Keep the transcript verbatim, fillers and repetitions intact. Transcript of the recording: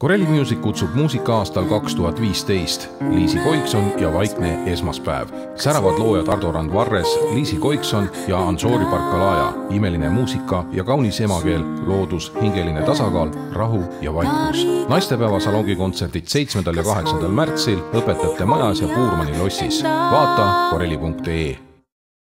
Corelli Music kutsub muusika-aastal kaks tuhat viisteist. Liisi Koikson ja Vaikne esmaspäev. Säravad loojad Ardo Randvarres, Liisi Koikson ja Ansori Parkalaja. Imeline muusika ja kaunis emakeel, loodus, hingeline tasakaal, rahu ja vaikus. Naistepäeva salongikontserdid seitsmendal ja kaheksandal märtsil Õpetajate majas ja Puurmani lossis. Vaata corelli punkt ee.